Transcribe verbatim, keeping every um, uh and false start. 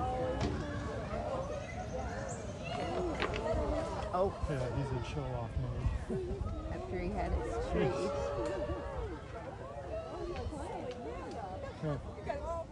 Oh. Yeah, he's in show-off mode. After he had his treat. Huh.